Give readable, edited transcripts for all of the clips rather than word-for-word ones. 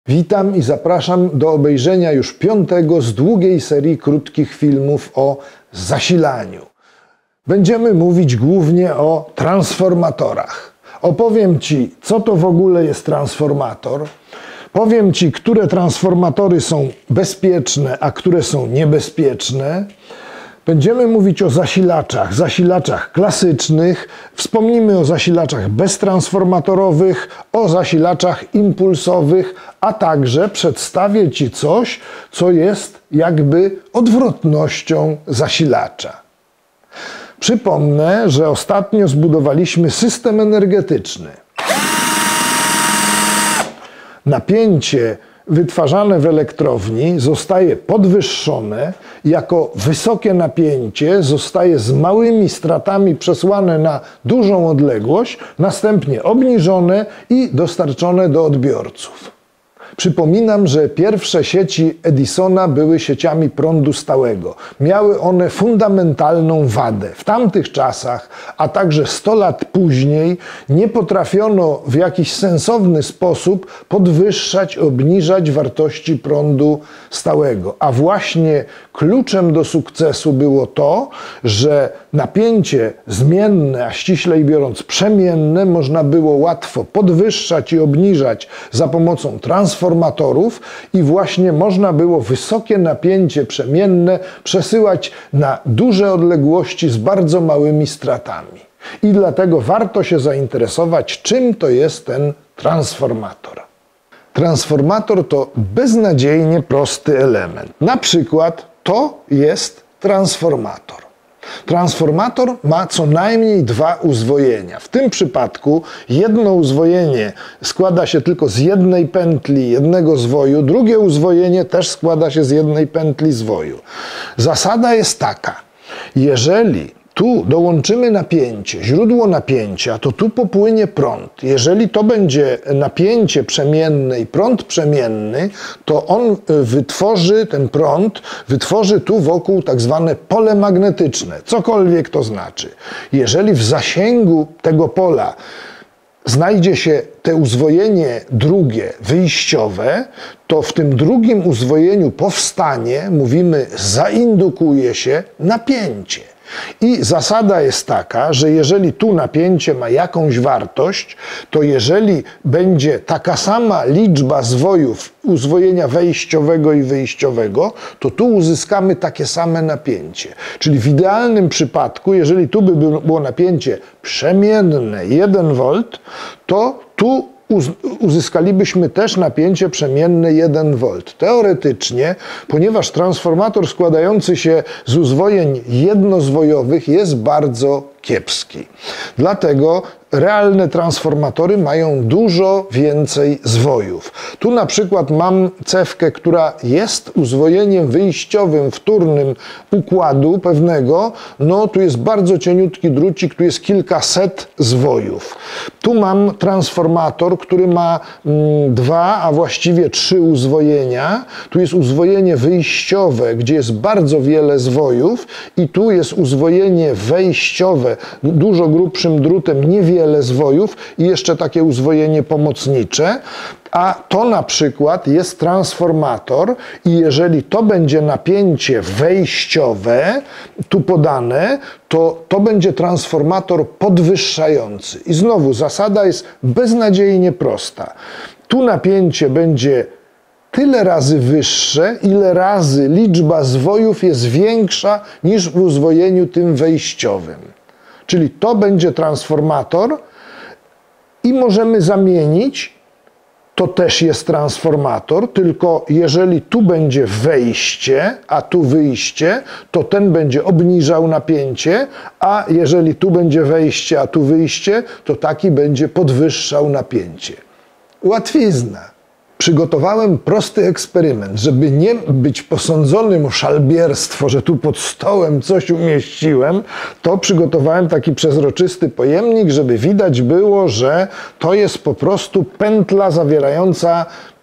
Witam i zapraszam do obejrzenia już 5. z długiej serii krótkich filmów o zasilaniu. Będziemy mówić głównie o transformatorach. Opowiem Ci, co to w ogóle jest transformator. Powiem Ci, które transformatory są bezpieczne, a które są niebezpieczne. Będziemy mówić o zasilaczach klasycznych, wspomnimy o zasilaczach beztransformatorowych, o zasilaczach impulsowych, a także przedstawię Ci coś, co jest jakby odwrotnością zasilacza. Przypomnę, że ostatnio zbudowaliśmy system energetyczny. Napięcie wytwarzane w elektrowni zostaje podwyższone, jako wysokie napięcie zostaje z małymi stratami przesłane na dużą odległość, następnie obniżone i dostarczone do odbiorców. Przypominam, że pierwsze sieci Edisona były sieciami prądu stałego. Miały one fundamentalną wadę. W tamtych czasach, a także 100 lat później, nie potrafiono w jakiś sensowny sposób podwyższać, obniżać wartości prądu stałego. A właśnie kluczem do sukcesu było to, że napięcie zmienne, a ściślej biorąc przemienne, można było łatwo podwyższać i obniżać za pomocą transformatorów i właśnie można było wysokie napięcie przemienne przesyłać na duże odległości z bardzo małymi stratami. I dlatego warto się zainteresować, czym to jest ten transformator. Transformator to beznadziejnie prosty element. Na przykład to jest transformator. Transformator ma co najmniej 2 uzwojenia. W tym przypadku jedno uzwojenie składa się tylko z jednej pętli, jednego zwoju, drugie uzwojenie też składa się z jednej pętli zwoju. Zasada jest taka: jeżeli tu dołączymy napięcie, źródło napięcia, to tu popłynie prąd. Jeżeli to będzie napięcie przemienne i prąd przemienny, to on ten prąd wytworzy tu wokół tak zwane pole magnetyczne, cokolwiek to znaczy. Jeżeli w zasięgu tego pola znajdzie się te uzwojenie drugie, wyjściowe, to w tym drugim uzwojeniu powstanie, mówimy, zaindukuje się napięcie. I zasada jest taka, że jeżeli tu napięcie ma jakąś wartość, to jeżeli będzie taka sama liczba zwojów uzwojenia wejściowego i wyjściowego, to tu uzyskamy takie same napięcie. Czyli w idealnym przypadku, jeżeli tu by było napięcie przemienne 1 V, to tu uzyskalibyśmy też napięcie przemienne 1 V. Teoretycznie, ponieważ transformator składający się z uzwojeń jednozwojowych jest bardzo kiepski. Dlatego realne transformatory mają dużo więcej zwojów. Tu na przykład mam cewkę, która jest uzwojeniem wyjściowym, wtórnym układu pewnego. No tu jest bardzo cieniutki drucik, tu jest kilkaset zwojów. Tu mam transformator, który ma 2, a właściwie 3 uzwojenia. Tu jest uzwojenie wyjściowe, gdzie jest bardzo wiele zwojów i tu jest uzwojenie wejściowe, dużo grubszym drutem, niewiele zwojów i jeszcze takie uzwojenie pomocnicze. A to na przykład jest transformator i jeżeli to będzie napięcie wejściowe, tu podane, to będzie transformator podwyższający. I znowu zasada jest beznadziejnie prosta. Tu napięcie będzie tyle razy wyższe, ile razy liczba zwojów jest większa niż w uzwojeniu tym wejściowym. Czyli to będzie transformator i możemy zamienić, to też jest transformator, tylko jeżeli tu będzie wejście, a tu wyjście, to ten będzie obniżał napięcie, a jeżeli tu będzie wejście, a tu wyjście, to taki będzie podwyższał napięcie. Łatwizna. Przygotowałem prosty eksperyment, żeby nie być posądzonym o szalbierstwo, że tu pod stołem coś umieściłem, to przygotowałem taki przezroczysty pojemnik, żeby widać było, że to jest po prostu pętla zawierająca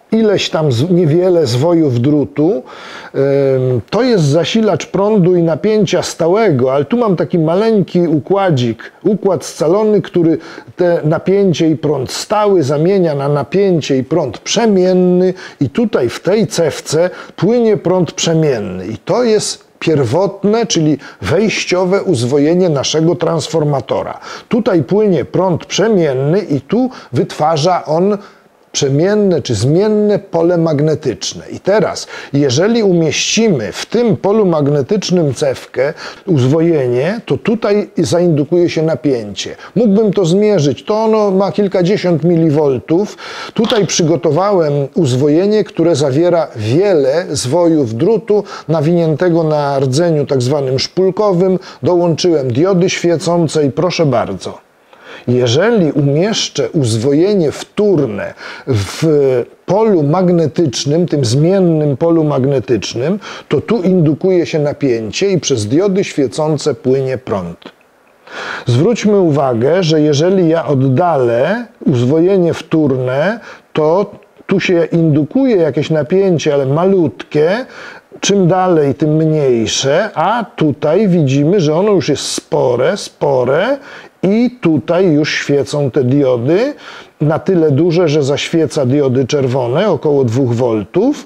ileś tam niewiele zwojów drutu. To jest zasilacz prądu i napięcia stałego, ale tu mam taki maleńki układzik, układ scalony, który te napięcie i prąd stały zamienia na napięcie i prąd przemienny i tutaj w tej cewce płynie prąd przemienny i to jest pierwotne, czyli wejściowe uzwojenie naszego transformatora. Tutaj płynie prąd przemienny i tu wytwarza on przemienne czy zmienne pole magnetyczne. I teraz, jeżeli umieścimy w tym polu magnetycznym cewkę, uzwojenie, to tutaj zaindukuje się napięcie. Mógłbym to zmierzyć, to ono ma kilkadziesiąt milivoltów. Tutaj przygotowałem uzwojenie, które zawiera wiele zwojów drutu nawiniętego na rdzeniu tak zwanym szpulkowym. Dołączyłem diody świecące i proszę bardzo. Jeżeli umieszczę uzwojenie wtórne w polu magnetycznym, tym zmiennym polu magnetycznym, to tu indukuje się napięcie i przez diody świecące płynie prąd. Zwróćmy uwagę, że jeżeli ja oddalę uzwojenie wtórne, to tu się indukuje jakieś napięcie, ale malutkie, czym dalej, tym mniejsze, a tutaj widzimy, że ono już jest spore i tutaj już świecą te diody na tyle duże, że zaświeca diody czerwone, około 2 V.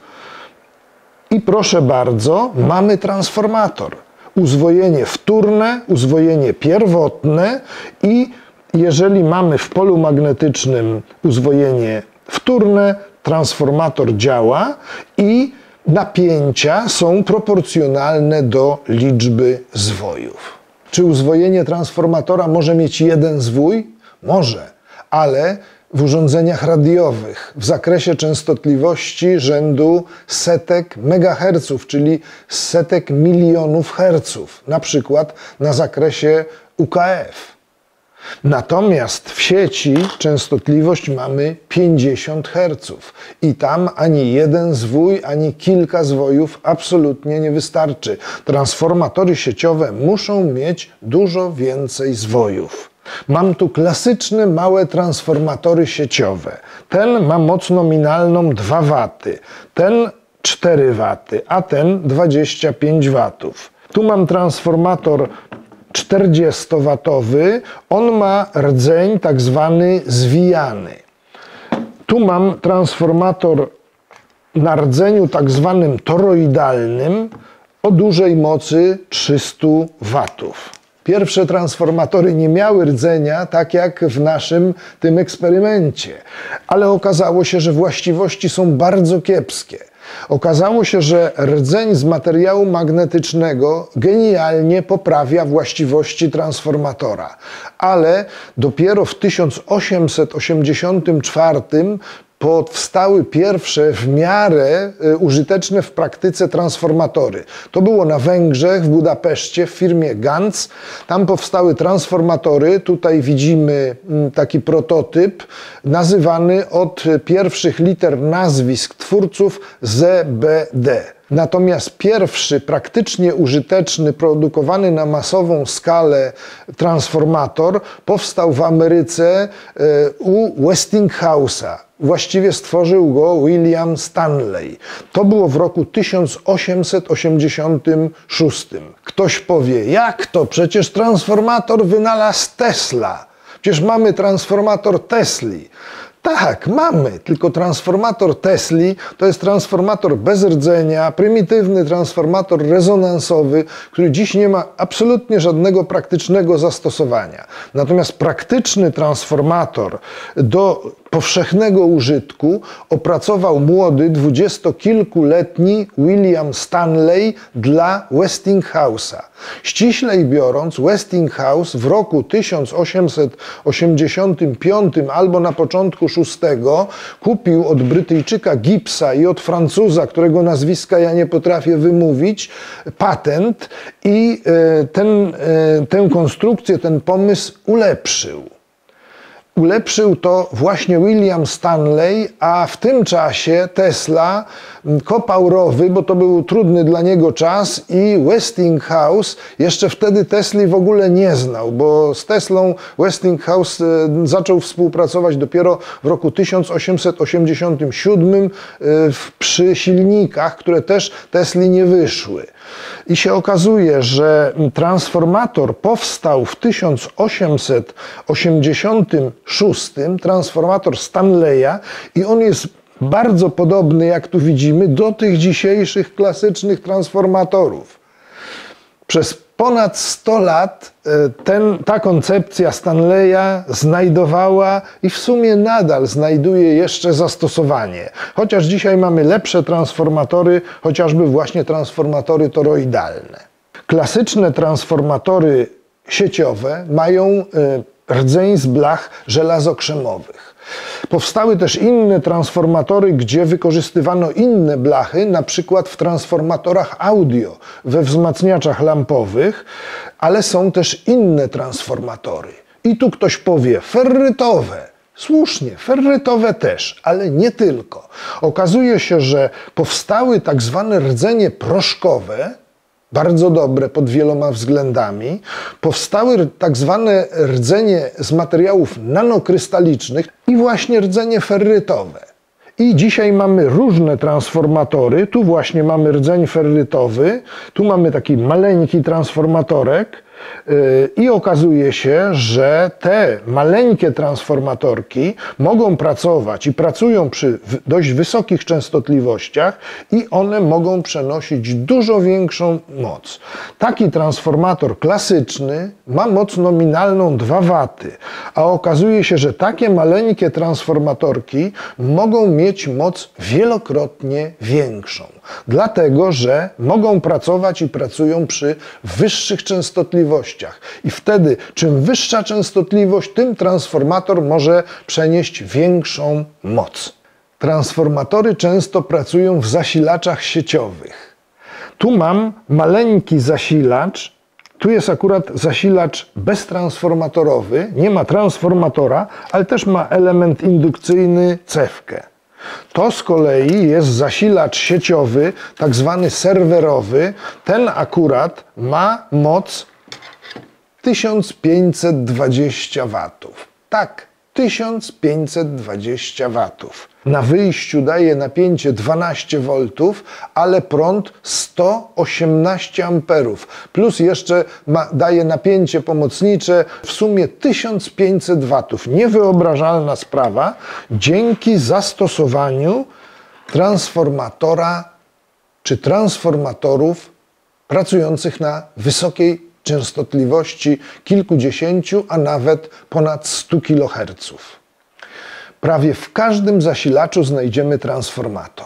I proszę bardzo, mamy transformator. Uzwojenie wtórne, uzwojenie pierwotne i jeżeli mamy w polu magnetycznym uzwojenie wtórne, transformator działa i napięcia są proporcjonalne do liczby zwojów. Czy uzwojenie transformatora może mieć jeden zwój? Może, ale w urządzeniach radiowych w zakresie częstotliwości rzędu setek megaherców, czyli setek milionów herców, na przykład na zakresie UKF. Natomiast w sieci częstotliwość mamy 50 Hz i tam ani jeden zwój, ani kilka zwojów absolutnie nie wystarczy. Transformatory sieciowe muszą mieć dużo więcej zwojów. Mam tu klasyczne małe transformatory sieciowe. Ten ma moc nominalną 2 W, ten 4 W, a ten 25 W. Tu mam transformator 40-watowy, on ma rdzeń tak zwany zwijany. Tu mam transformator na rdzeniu tak zwanym toroidalnym o dużej mocy 300 watów. Pierwsze transformatory nie miały rdzenia, tak jak w naszym tym eksperymencie, ale okazało się, że właściwości są bardzo kiepskie. Okazało się, że rdzeń z materiału magnetycznego genialnie poprawia właściwości transformatora, ale dopiero w 1884 powstały pierwsze w miarę użyteczne w praktyce transformatory. To było na Węgrzech, w Budapeszcie, w firmie Ganz. Tam powstały transformatory. Tutaj widzimy taki prototyp nazywany od pierwszych liter nazwisk twórców ZBD. Natomiast pierwszy praktycznie użyteczny, produkowany na masową skalę transformator powstał w Ameryce u Westinghouse'a. Właściwie stworzył go William Stanley. To było w roku 1886. Ktoś powie, jak to? Przecież transformator wynalazł Tesla. Przecież mamy transformator Tesli. Tak, mamy, tylko transformator Tesli to jest transformator bez rdzenia, prymitywny transformator rezonansowy, który dziś nie ma absolutnie żadnego praktycznego zastosowania. Natomiast praktyczny transformator do powszechnego użytku opracował młody, dwudziestokilkuletni William Stanley dla Westinghouse'a. Ściślej biorąc, Westinghouse w roku 1885 albo na początku VI kupił od Brytyjczyka Gibbsa i od Francuza, którego nazwiska ja nie potrafię wymówić, patent i tę konstrukcję, ten pomysł ulepszył. Ulepszył to właśnie William Stanley, a w tym czasie Tesla kopał rowy, bo to był trudny dla niego czas, i Westinghouse jeszcze wtedy Tesli w ogóle nie znał, bo z Teslą Westinghouse zaczął współpracować dopiero w roku 1887 przy silnikach, które też Tesli nie wyszły. I się okazuje, że transformator powstał w 1886, transformator Stanleya, i on jest bardzo podobny, jak tu widzimy, do tych dzisiejszych klasycznych transformatorów. Przez ponad 100 lat ta koncepcja Stanleya znajdowała i w sumie nadal znajduje jeszcze zastosowanie. Chociaż dzisiaj mamy lepsze transformatory, chociażby właśnie transformatory toroidalne. Klasyczne transformatory sieciowe mają rdzeń z blach żelazokrzemowych. Powstały też inne transformatory, gdzie wykorzystywano inne blachy, na przykład w transformatorach audio, we wzmacniaczach lampowych, ale są też inne transformatory. I tu ktoś powie, ferrytowe. Słusznie, ferrytowe też, ale nie tylko. Okazuje się, że powstały tak zwane rdzenie proszkowe, bardzo dobre pod wieloma względami. Powstały tak zwane rdzenie z materiałów nanokrystalicznych i właśnie rdzenie ferrytowe. I dzisiaj mamy różne transformatory. Tu właśnie mamy rdzeń ferrytowy, tu mamy taki maleńki transformatorek i okazuje się, że te maleńkie transformatorki mogą pracować i pracują przy dość wysokich częstotliwościach i one mogą przenosić dużo większą moc. Taki transformator klasyczny ma moc nominalną 2 W, a okazuje się, że takie maleńkie transformatorki mogą mieć moc wielokrotnie większą. Dlatego, że mogą pracować i pracują przy wyższych częstotliwościach. I wtedy, czym wyższa częstotliwość, tym transformator może przenieść większą moc. Transformatory często pracują w zasilaczach sieciowych. Tu mam maleńki zasilacz. Tu jest akurat zasilacz beztransformatorowy. Nie ma transformatora, ale też ma element indukcyjny, cewkę. To z kolei jest zasilacz sieciowy, tak zwany serwerowy. Ten akurat ma moc 1520 W. Tak, 1520 W. Na wyjściu daje napięcie 12 V, ale prąd 118 A. Plus jeszcze daje napięcie pomocnicze, w sumie 1500 W. Niewyobrażalna sprawa dzięki zastosowaniu transformatora czy transformatorów pracujących na wysokiej częstotliwości kilkudziesięciu, a nawet ponad 100 kHz. Prawie w każdym zasilaczu znajdziemy transformator.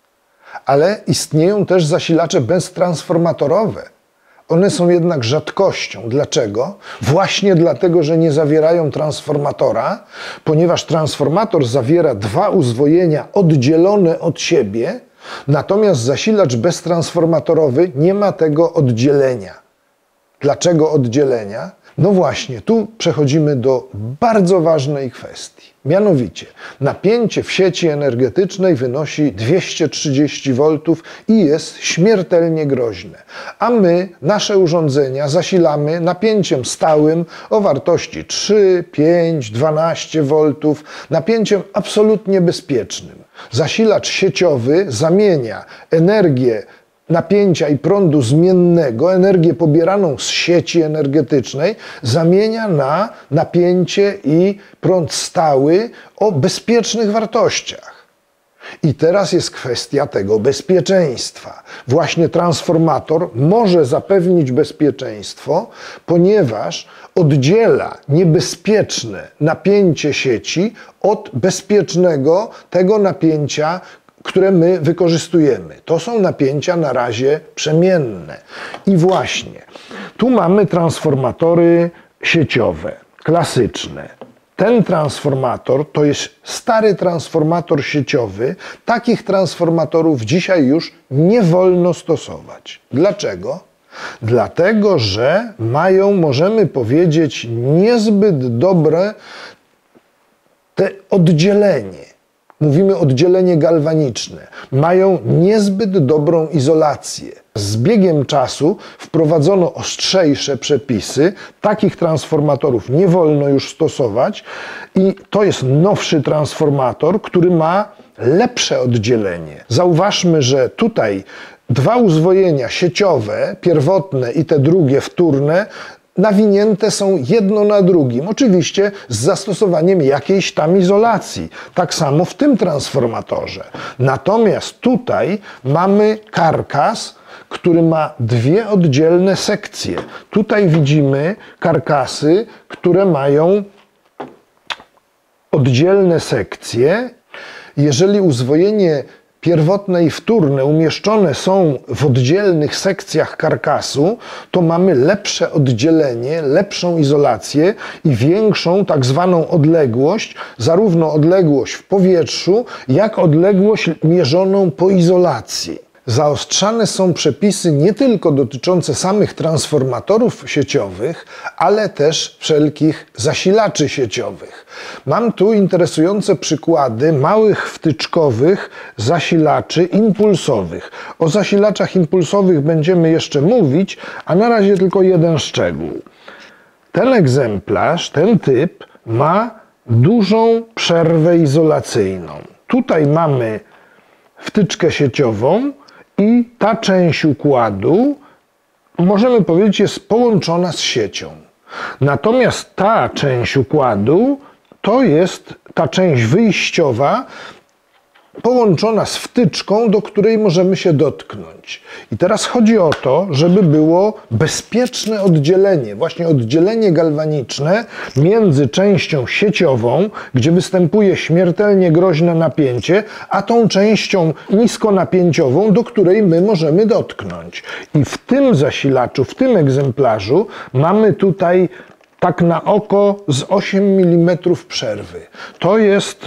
Ale istnieją też zasilacze beztransformatorowe. One są jednak rzadkością. Dlaczego? Właśnie dlatego, że nie zawierają transformatora, ponieważ transformator zawiera 2 uzwojenia oddzielone od siebie, natomiast zasilacz beztransformatorowy nie ma tego oddzielenia. Dlaczego oddzielenia? No właśnie, tu przechodzimy do bardzo ważnej kwestii. Mianowicie, napięcie w sieci energetycznej wynosi 230 V i jest śmiertelnie groźne. A my nasze urządzenia zasilamy napięciem stałym o wartości 3, 5, 12 V, napięciem absolutnie bezpiecznym. Zasilacz sieciowy zamienia energię napięcia i prądu zmiennego, energię pobieraną z sieci energetycznej, zamienia na napięcie i prąd stały o bezpiecznych wartościach. I teraz jest kwestia tego bezpieczeństwa. Właśnie transformator może zapewnić bezpieczeństwo, ponieważ oddziela niebezpieczne napięcie sieci od bezpiecznego tego napięcia, które my wykorzystujemy. To są napięcia na razie przemienne. I właśnie, tu mamy transformatory sieciowe, klasyczne. Ten transformator to jest stary transformator sieciowy. Takich transformatorów dzisiaj już nie wolno stosować. Dlaczego? Dlatego, że mają, możemy powiedzieć, niezbyt dobre te oddzielenie, mówimy oddzielenie galwaniczne, mają niezbyt dobrą izolację. Z biegiem czasu wprowadzono ostrzejsze przepisy, takich transformatorów nie wolno już stosować i to jest nowszy transformator, który ma lepsze oddzielenie. Zauważmy, że tutaj dwa uzwojenia sieciowe, pierwotne i te drugie wtórne, nawinięte są jedno na drugim, oczywiście z zastosowaniem jakiejś tam izolacji. Tak samo w tym transformatorze. Natomiast tutaj mamy karkas, który ma dwie oddzielne sekcje. Tutaj widzimy karkasy, które mają oddzielne sekcje. Jeżeli uzwojenie pierwotne i wtórne umieszczone są w oddzielnych sekcjach karkasu, to mamy lepsze oddzielenie, lepszą izolację i większą tak zwaną odległość, zarówno odległość w powietrzu, jak odległość mierzoną po izolacji. Zaostrzane są przepisy nie tylko dotyczące samych transformatorów sieciowych, ale też wszelkich zasilaczy sieciowych. Mam tu interesujące przykłady małych wtyczkowych zasilaczy impulsowych. O zasilaczach impulsowych będziemy jeszcze mówić, a na razie tylko jeden szczegół. Ten egzemplarz, ten typ ma dużą przerwę izolacyjną. Tutaj mamy wtyczkę sieciową, i ta część układu, możemy powiedzieć, jest połączona z siecią. Natomiast ta część układu to jest ta część wyjściowa, połączona z wtyczką, do której możemy się dotknąć. I teraz chodzi o to, żeby było bezpieczne oddzielenie, właśnie oddzielenie galwaniczne między częścią sieciową, gdzie występuje śmiertelnie groźne napięcie, a tą częścią niskonapięciową, do której my możemy dotknąć. I w tym zasilaczu, w tym egzemplarzu mamy tutaj tak na oko z 8 mm przerwy. To jest,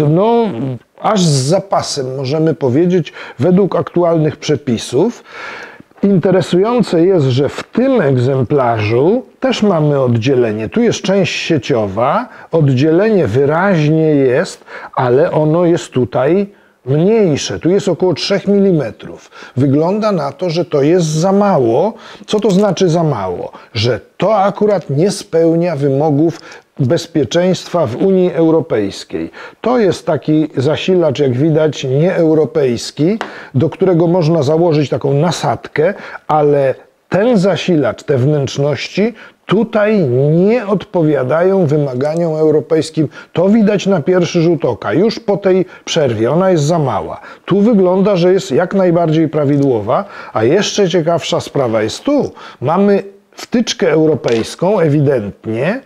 aż z zapasem, możemy powiedzieć, według aktualnych przepisów. Interesujące jest, że w tym egzemplarzu też mamy oddzielenie. Tu jest część sieciowa, oddzielenie wyraźnie jest, ale ono jest tutaj mniejsze. Tu jest około 3 mm. Wygląda na to, że to jest za mało. Co to znaczy za mało? Że to akurat nie spełnia wymogów bezpieczeństwa w Unii Europejskiej. To jest taki zasilacz, jak widać, nieeuropejski, do którego można założyć taką nasadkę, ale ten zasilacz, te wnętrzności tutaj nie odpowiadają wymaganiom europejskim. To widać na pierwszy rzut oka, już po tej przerwie. Ona jest za mała. Tu wygląda, że jest jak najbardziej prawidłowa, a jeszcze ciekawsza sprawa jest tu. Mamy wtyczkę europejską, ewidentnie.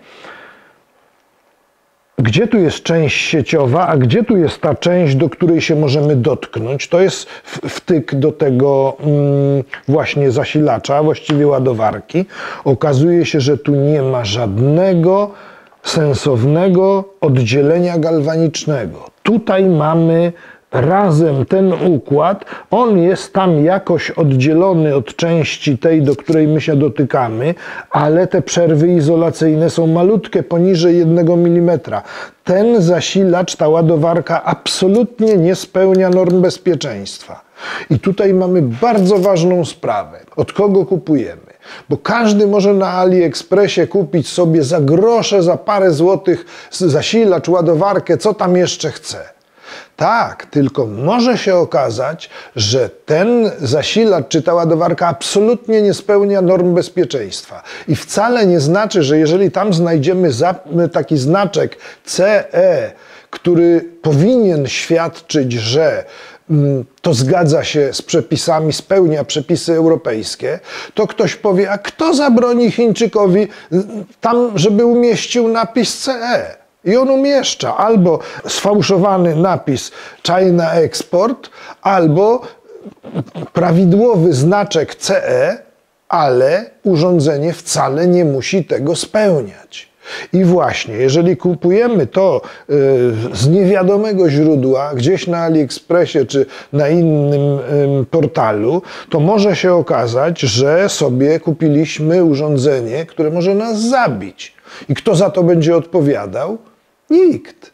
Gdzie tu jest część sieciowa, a gdzie tu jest ta część, do której się możemy dotknąć? To jest wtyk do tego właśnie zasilacza, właściwie ładowarki. Okazuje się, że tu nie ma żadnego sensownego oddzielenia galwanicznego. Tutaj mamy razem ten układ, on jest tam jakoś oddzielony od części tej, do której my się dotykamy, ale te przerwy izolacyjne są malutkie, poniżej 1 mm. Ten zasilacz, ta ładowarka absolutnie nie spełnia norm bezpieczeństwa. I tutaj mamy bardzo ważną sprawę. Od kogo kupujemy? Bo każdy może na AliExpressie kupić sobie za grosze, za parę złotych zasilacz, ładowarkę, co tam jeszcze chce. Tak, tylko może się okazać, że ten zasilacz czy ta ładowarka absolutnie nie spełnia norm bezpieczeństwa. I wcale nie znaczy, że jeżeli tam znajdziemy taki znaczek CE, który powinien świadczyć, że to zgadza się z przepisami, spełnia przepisy europejskie, to ktoś powie, a kto zabroni Chińczykowi tam, żeby umieścił napis CE? I on umieszcza albo sfałszowany napis China Export, albo prawidłowy znaczek CE, ale urządzenie wcale nie musi tego spełniać. I właśnie, jeżeli kupujemy to z niewiadomego źródła, gdzieś na AliExpressie czy na innym portalu, to może się okazać, że sobie kupiliśmy urządzenie, które może nas zabić. I kto za to będzie odpowiadał? Nikt.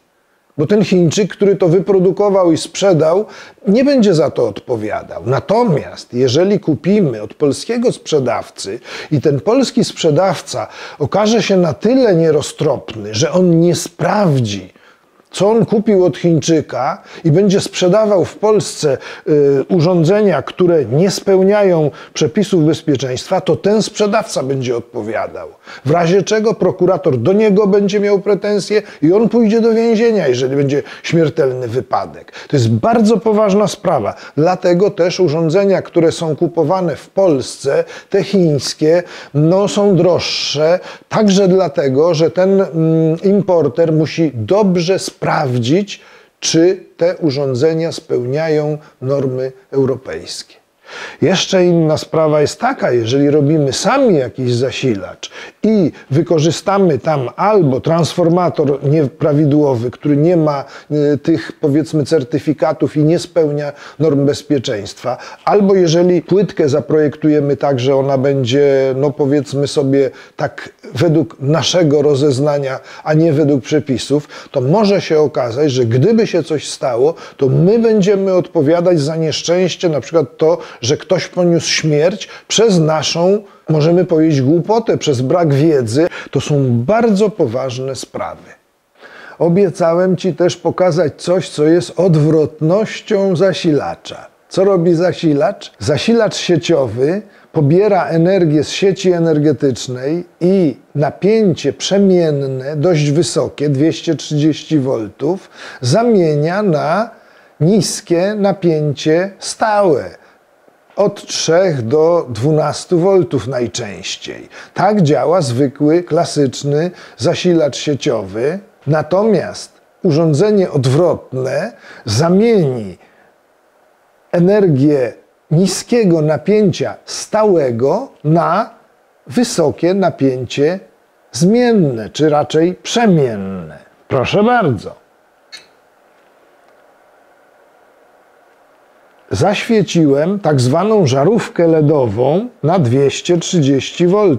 bo ten Chińczyk, który to wyprodukował i sprzedał, nie będzie za to odpowiadał. Natomiast jeżeli kupimy od polskiego sprzedawcy i ten polski sprzedawca okaże się na tyle nieroztropny, że on nie sprawdzi, co on kupił od Chińczyka i będzie sprzedawał w Polsce urządzenia, które nie spełniają przepisów bezpieczeństwa, to ten sprzedawca będzie odpowiadał. W razie czego prokurator do niego będzie miał pretensje i on pójdzie do więzienia, jeżeli będzie śmiertelny wypadek. To jest bardzo poważna sprawa. Dlatego też urządzenia, które są kupowane w Polsce, te chińskie, są droższe, także dlatego, że ten importer musi dobrze sprawdzić, czy te urządzenia spełniają normy europejskie. Jeszcze inna sprawa jest taka, jeżeli robimy sami jakiś zasilacz i wykorzystamy tam albo transformator nieprawidłowy, który nie ma tych, powiedzmy, certyfikatów i nie spełnia norm bezpieczeństwa, albo jeżeli płytkę zaprojektujemy tak, że ona będzie, powiedzmy sobie, tak według naszego rozeznania, a nie według przepisów, to może się okazać, że gdyby się coś stało, to my będziemy odpowiadać za nieszczęście, na przykład to, że ktoś poniósł śmierć przez naszą, możemy powiedzieć, głupotę, przez brak wiedzy. To są bardzo poważne sprawy. Obiecałem Ci też pokazać coś, co jest odwrotnością zasilacza. Co robi zasilacz? Zasilacz sieciowy pobiera energię z sieci energetycznej i napięcie przemienne, dość wysokie, 230 V, zamienia na niskie napięcie stałe. Od 3 do 12 V najczęściej. Tak działa zwykły, klasyczny zasilacz sieciowy. Natomiast urządzenie odwrotne zamieni energię niskiego napięcia stałego na wysokie napięcie zmienne, czy raczej przemienne. Proszę bardzo. Zaświeciłem tak zwaną żarówkę LEDową na 230 V.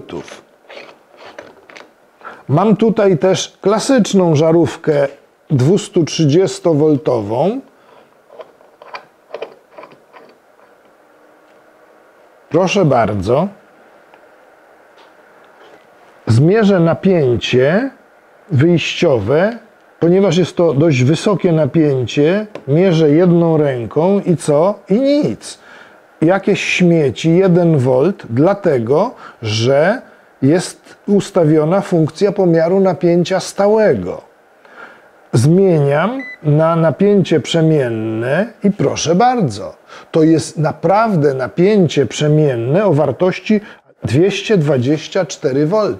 Mam tutaj też klasyczną żarówkę 230V. Proszę bardzo. Zmierzę napięcie wyjściowe. Ponieważ jest to dość wysokie napięcie, mierzę jedną ręką i co? I nic. Jakieś śmieci, 1 V, dlatego, że jest ustawiona funkcja pomiaru napięcia stałego. Zmieniam na napięcie przemienne i proszę bardzo, to jest naprawdę napięcie przemienne o wartości 224 V.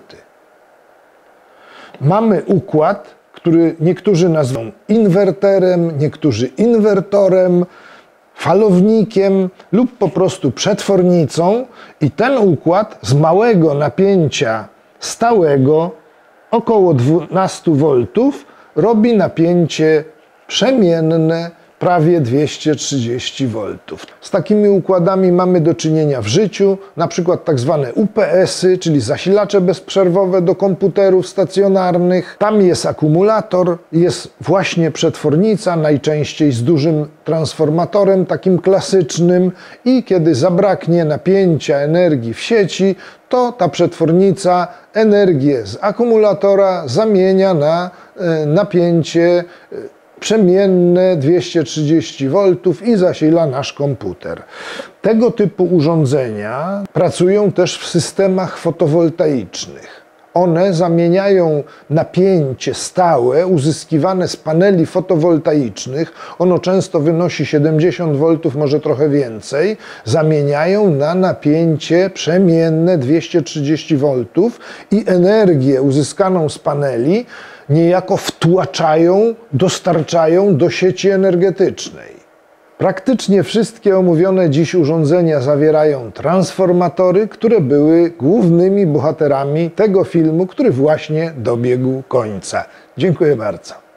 Mamy układ, który niektórzy nazwą inwerterem, niektórzy inwertorem, falownikiem lub po prostu przetwornicą i ten układ z małego napięcia stałego, około 12 V, robi napięcie przemienne prawie 230 V. Z takimi układami mamy do czynienia w życiu, na przykład tak zwane UPS-y, czyli zasilacze bezprzerwowe do komputerów stacjonarnych. Tam jest akumulator, jest właśnie przetwornica, najczęściej z dużym transformatorem, takim klasycznym i kiedy zabraknie napięcia energii w sieci, to ta przetwornica energię z akumulatora zamienia na napięcie przemienne 230 V i zasila nasz komputer. Tego typu urządzenia pracują też w systemach fotowoltaicznych. One zamieniają napięcie stałe uzyskiwane z paneli fotowoltaicznych, ono często wynosi 70 V, może trochę więcej, zamieniają na napięcie przemienne 230 V i energię uzyskaną z paneli niejako wtłaczają, dostarczają do sieci energetycznej. Praktycznie wszystkie omówione dziś urządzenia zawierają transformatory, które były głównymi bohaterami tego filmu, który właśnie dobiegł końca. Dziękuję bardzo.